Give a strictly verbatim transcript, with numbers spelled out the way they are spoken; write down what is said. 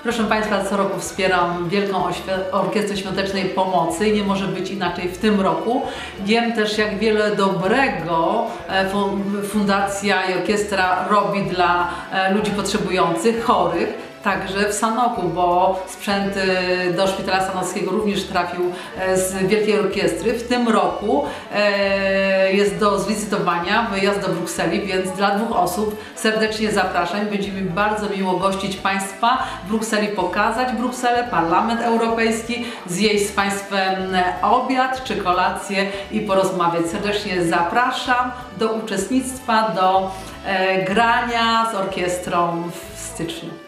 Proszę Państwa, co roku wspieram Wielką Orkiestrę Świątecznej Pomocy i nie może być inaczej w tym roku. Wiem też, jak wiele dobrego fundacja i orkiestra robi dla ludzi potrzebujących, chorych. Także w Sanoku, bo sprzęt do Szpitala Sanockiego również trafił z Wielkiej Orkiestry. W tym roku jest do zlicytowania wyjazd do Brukseli, więc dla dwóch osób serdecznie zapraszam. Będzie mi bardzo miło gościć Państwa w Brukseli, pokazać Brukselę, Parlament Europejski, zjeść z Państwem obiad czy kolację i porozmawiać. Serdecznie zapraszam do uczestnictwa, do grania z orkiestrą w styczniu.